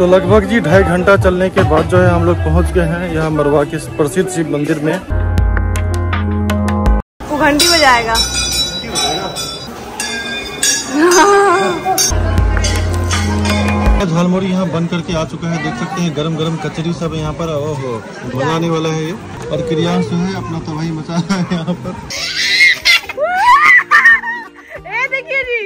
तो लगभग जी 2.5 घंटा चलने के बाद जो है हम लोग पहुंच गए हैं यहाँ मरवा के प्रसिद्ध शिव मंदिर में। वो घंटी बजाएगा। झालमुड़ी यहाँ बन करके आ चुका है, देख सकते हैं गरम गरम कचरी सब यहाँ पर। ओहो बनाने वाला है ये, और क्रियांश जो है अपना तबाही मचा रहा है यहाँ पर। देखिए जी,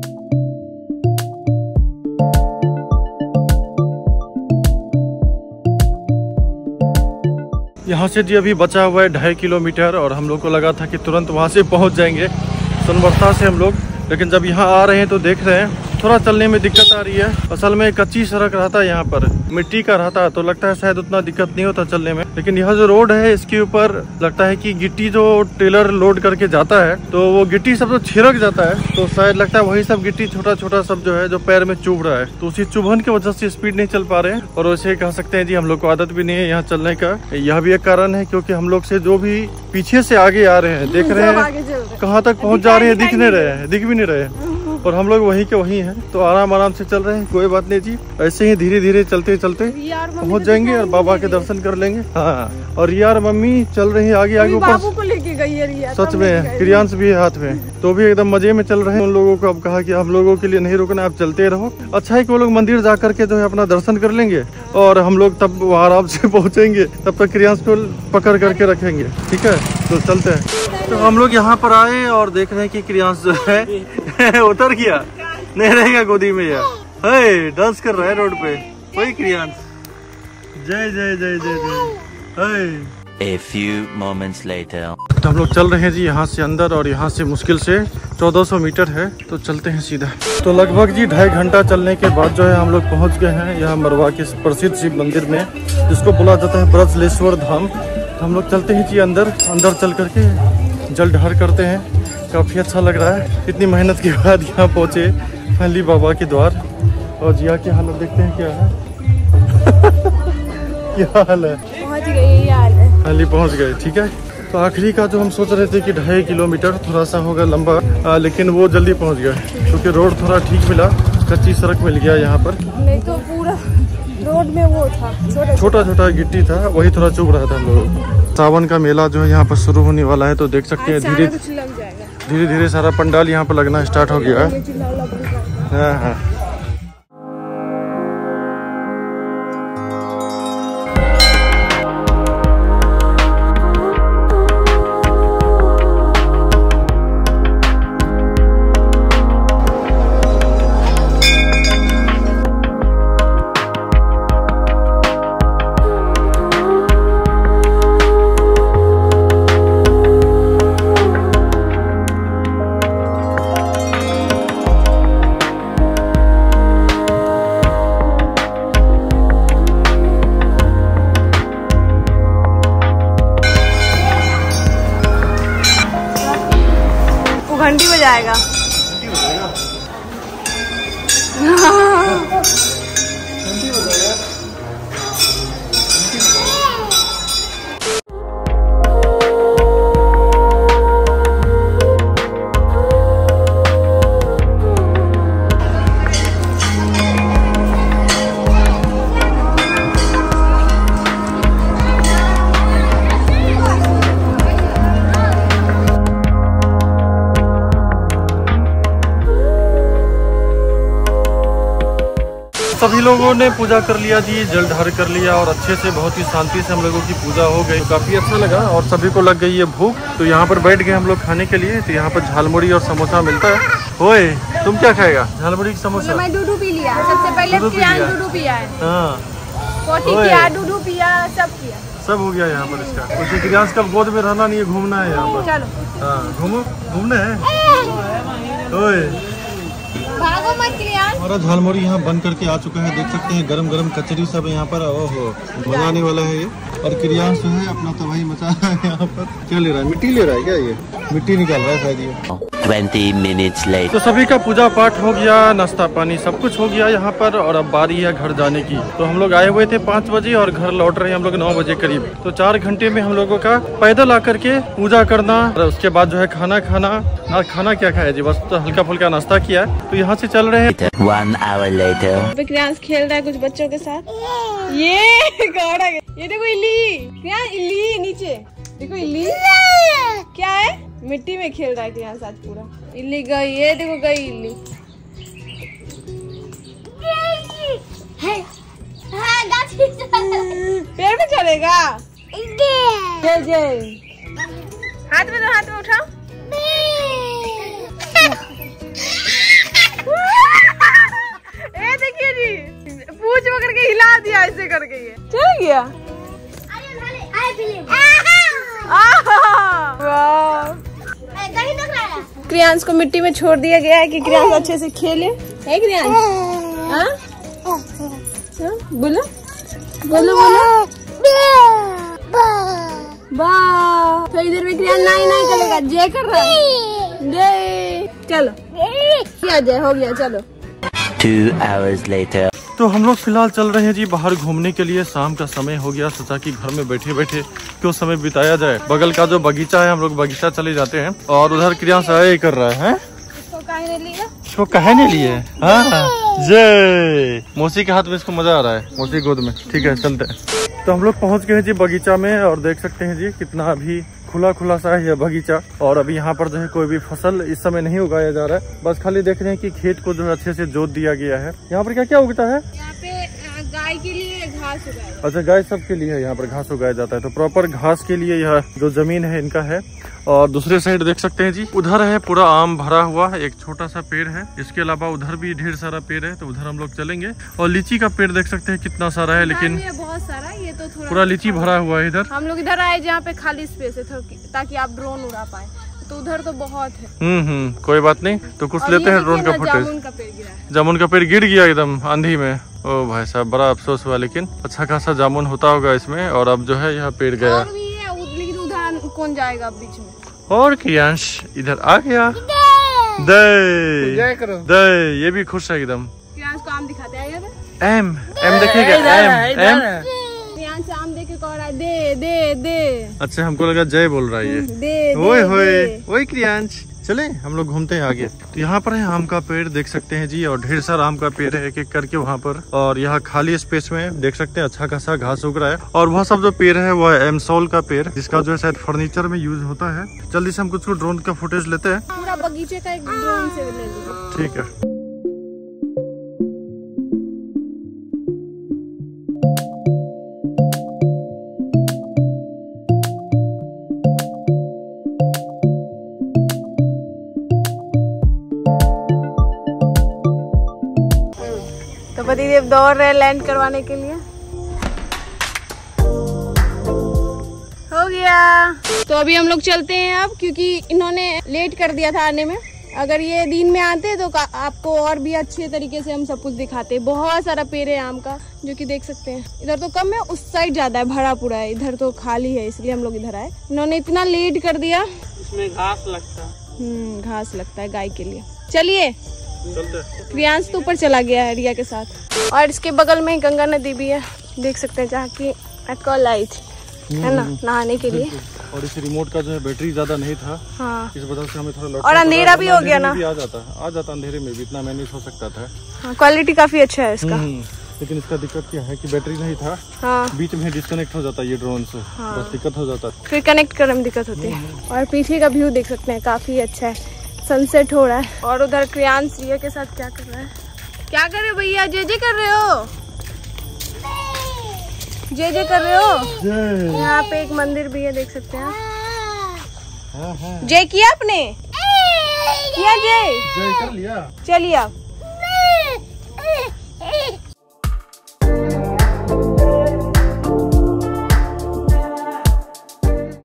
यहाँ से जी अभी बचा हुआ है 2.5 किलोमीटर, और हम लोग को लगा था कि तुरंत वहाँ से पहुँच जाएंगे सोनवर्षा से हम लोग, लेकिन जब यहाँ आ रहे हैं तो देख रहे हैं थोड़ा चलने में दिक्कत आ रही है। असल में कच्ची सड़क रहता है, यहाँ पर मिट्टी का रहता है, तो लगता है शायद उतना दिक्कत नहीं होता चलने में। लेकिन यह जो रोड है इसके ऊपर लगता है कि गिट्टी जो टेलर लोड करके जाता है तो वो गिट्टी सब तो छिड़क जाता है, तो शायद लगता है वही सब गिट्टी छोटा छोटा सब जो है जो पैर में चुभ रहा है, तो उसी चुभन की वजह से स्पीड नहीं चल पा रहे हैं। और वैसे कह सकते हैं जी हम लोग को आदत भी नहीं है यहाँ चलने का, यह भी एक कारण है, क्योंकि हम लोग से जो भी पीछे से आगे आ रहे हैं देख रहे हैं कहाँ तक पहुँच जा रहे हैं, दिख भी नहीं रहे हैं, और हम लोग वहीं के वहीं हैं, तो आराम आराम से चल रहे हैं। कोई बात नहीं जी, ऐसे ही धीरे धीरे चलते चलते पहुंच जाएंगे और बाबा के दर्शन कर लेंगे। हाँ, और रिया और मम्मी चल रही है आगे आगे ऊपर, बाबू को लेके गई है रिया, सच में क्रियांश भी है हाथ में, तो भी एकदम मजे में चल रहे हैं। उन लोगों को अब कहा कि हम लोगों के लिए नहीं रुकना, आप चलते रहो। अच्छा है कि वो लोग मंदिर जा करके जो है अपना दर्शन कर लेंगे, और हम लोग तब वहाँ आराम से पहुँचेंगे, तब तक क्रियांश को पकड़ करके रखेंगे। ठीक है, तो चलते हैं। तो हम लोग यहाँ पर आए और देख रहे हैं कि क्रियांश जो है उतर गया, नहीं रहेगा गोदी में यार, हे डांस कर रहा है रोड पे। वही क्रियांश, जय जय जय जय जय। A few moments later. तो हम लोग चल रहे हैं जी यहाँ से अंदर, और यहाँ से मुश्किल से 1400 मीटर है, तो चलते हैं सीधा। तो लगभग जी 2.5 घंटा चलने के बाद जो है हम लोग पहुँच गए हैं यहाँ मरवा के प्रसिद्ध शिव मंदिर में, जिसको बोला जाता है ब्रजलेश्वर धाम। हम लोग चलते हैं जी अंदर चल करके जल ढार करते हैं। काफ़ी अच्छा लग रहा है, इतनी मेहनत के बाद यहाँ पहुँचे फाइनली बाबा के द्वार। और जिया की हालत देखते हैं क्या है। क्या हाल है, पहुंच गए, फाइनली पहुँच गए। ठीक है, तो आखिरी का जो हम सोच रहे थे कि 2.5 किलोमीटर थोड़ा सा होगा लंबा, लेकिन वो जल्दी पहुँच गए, क्योंकि रोड थोड़ा ठीक मिला, कच्ची सड़क मिल गया यहाँ पर। नहीं तो पूरा रोड में वो था छोटा छोटा गिट्टी था, वही थोड़ा चुभ रहा था हम लोगों को। सावन का मेला जो है यहाँ पर शुरू होने वाला है, तो देख सकते हैं धीरे धीरे सारा पंडाल यहाँ पर लगना स्टार्ट हो गया है। हाँ हाँ, घंटी बजाएगा। सभी लोगों ने पूजा कर लिया जी, जल ढार कर लिया, और अच्छे से बहुत ही शांति से हम लोगों की पूजा हो गई। काफ़ी अच्छा लगा, और सभी को लग गई है भूख, तो यहाँ पर बैठ गए हम लोग खाने के लिए। तो यहाँ पर झालमुड़ी और समोसा मिलता है। ओए तुम क्या खाएगा? झालमुड़ी की समोसा? मैं दूध पी लिया, सबसे पहले दूध पिया है। हाँ, दूध पिया, सब किया, सब हो गया यहाँ पर इसका। उसी क्रियांश का गोद में रहना नहीं है, घूमना है यहाँ पर। चलो हाँ, घूमना है। ओए भागो मत क्रियांश। हमारा झालमुड़ी यहाँ बन करके आ चुका है, देख सकते हैं गरम गरम कचरी सब यहाँ पर। ओहो बनाने वाला है ये, और क्रियांश जो है अपना तबाही मचा रहा है यहाँ पर। क्या ले रहा है? मिट्टी ले रहा है क्या? ये मिट्टी निकाल रहा है शायद ये। 20 minutes later. तो सभी का पूजा पाठ हो गया, नाश्ता पानी सब कुछ हो गया यहाँ पर, और अब बारी है घर जाने की। तो हम लोग आए हुए थे 5 बजे और घर लौट रहे हैं हम लोग 9 बजे करीब। तो 4 घंटे में हम लोगों का पैदल आकर के पूजा करना, और उसके बाद जो है खाना खाना। खाना क्या खाया जी, बस तो हल्का फुल्का नाश्ता किया। तो यहाँ से चल रहे हैं 1 hour later. क्रियांश खेल रहा है कुछ बच्चों के साथ। ये कौड़ा है। ये देखो इल्ली, क्रियांश इल्ली नीचे देखो इल्ली क्या है, मिट्टी में खेल रहा है क्रियांश आज पूरा। इल्ली गई, ये देखो गई इल्ली। पेड़ में चढ़ेगा। जय जय, हाथ में तो, हाथ में उठाओ। ये देखिए जी, पूंछ पकड़ के हिला दिया ऐसे करके, ये चल गया। क्रियांश को मिट्टी में छोड़ दिया गया है कि क्रियांश अच्छे से खेले। है क्रियांश? बोलो बोलो बोलो वाह। तो इधर में क्रियांश नाई नाई करेगा, जय कर रहा है। जय, चलो क्या जय हो गया, चलो। 2 hours later. तो हम लोग फिलहाल चल रहे हैं जी बाहर घूमने के लिए। शाम का समय हो गया, सोचा कि घर में बैठे बैठे क्यों समय बिताया जाए। बगल का जो बगीचा है, हम लोग बगीचा चले जाते हैं। और उधर क्रियांश आया कर रहा है। इसको कहने लिए, इसको कहने लिए। हाँ जय, मौसी के हाथ में इसको मजा आ रहा है, मौसी गोद में। ठीक है चलते हैं। तो हम लोग पहुंच गए हैं जी बगीचा में, और देख सकते हैं जी कितना अभी खुला खुला सा है यह बगीचा। और अभी यहाँ पर जो है कोई भी फसल इस समय नहीं उगाया जा रहा है, बस खाली देख रहे हैं कि खेत को जो है अच्छे से जोत दिया गया है। यहाँ पर क्या क्या उगता है? यहाँ पे गाय के लिए घास उगाया। अच्छा, गाय सबके लिए है यहाँ पर घास उगाया जाता है। तो प्रॉपर घास के लिए यह जो जमीन है इनका है। और दूसरे साइड देख सकते हैं जी, उधर है पूरा आम भरा हुआ, एक छोटा सा पेड़ है। इसके अलावा उधर भी ढेर सारा पेड़ है, तो उधर हम लोग चलेंगे। और लीची का पेड़ देख सकते हैं कितना सारा है, लेकिन बहुत सारा, ये तो थोड़ा पूरा लीची भरा हुआ है इधर। हम लोग इधर आए जहाँ पे खाली स्पेस है ताकि आप ड्रोन उड़ा पाए, तो उधर तो बहुत है। कोई बात नहीं, तो कुछ लेते हैं ड्रोन का फुटेज। जामुन का पेड़ गिरा है। जामुन का पेड़ गिर गया एकदम आंधी में। ओ भाई साहब, बड़ा अफसोस हुआ, लेकिन अच्छा खासा जामुन होता होगा इसमें। और अब जो है यह पेड़ गया, और भी है, लेकिन उधर कौन जाएगा बीच में। और क्रियांश इधर आ गया। दे ये भी खुश है एकदम। क्रियांश को आम दिखाते हैं। एम देखेगा, एम क्रियांश आम दे के कह रहा है दे दे दे। अच्छा, हमको लगा जय बोल रहा है ये। दे ओए होए ओए क्रियांश, चले हम लोग घूमते हैं आगे। तो यहाँ पर है आम का पेड़, देख सकते हैं जी, और ढेर सारा आम का पेड़ है एक एक करके वहाँ पर। और यहाँ खाली स्पेस में देख सकते हैं अच्छा खासा घास उग रहा है। और वह सब जो पेड़ है वह एमसोल का पेड़, जिसका जो है शायद फर्नीचर में यूज होता है। जल्दी से हम कुछ ड्रोन का फुटेज लेते हैं। पूरा बगीचे का एक ड्रोन से ले लीजिए। ठीक है। पतिदेव दौड़ रहे लैंड करवाने के लिए। हो गया। तो अभी हम लोग चलते हैं अब, क्योंकि इन्होंने लेट कर दिया था आने में। अगर ये दिन में आते तो आपको और भी अच्छे तरीके से हम सब कुछ दिखाते। बहुत सारा पेड़ है आम का, जो कि देख सकते हैं। इधर तो कम है, उस साइड ज्यादा है, भरा पूरा है। इधर तो खाली है, इसलिए हम लोग इधर आए। इन्होंने इतना लेट कर दिया। इसमें घास लगता है। घास लगता है गाय के लिए। चलिए, क्रियांश तो ऊपर चला गया है रिया के साथ। और इसके बगल में गंगा नदी भी है, देख सकते हैं, जहाँ की कल आई थी, है ना, नहाने के लिए। और इस रिमोट का जो है बैटरी ज्यादा नहीं था। हाँ। इस वजह से हमें थोड़ा और अंधेरा भी हो गया ना, आ जाता अंधेरे में भी इतना मैनेज हो सकता था। हाँ, क्वालिटी काफी अच्छा है इसका। लेकिन इसका दिक्कत क्या है कि बैटरी नहीं था। हाँ। बीच में डिस्कनेक्ट हो जाता है ये ड्रोन से। हाँ। बस दिक्कत हो जाता है, फिर कनेक्ट करने में दिक्कत होती है। और पीछे का व्यू देख सकते हैं, काफी अच्छा है, सनसेट हो रहा है। और उधर क्रियांश रिया के साथ क्या कर रहा है? क्या कर रहे हो भैया? जे कर रहे हो? जे कर रहे हो? यहाँ पे एक मंदिर भी है, देख सकते हैं। जय किया आपने? किया जय? जय कर लिया। चलिए आप।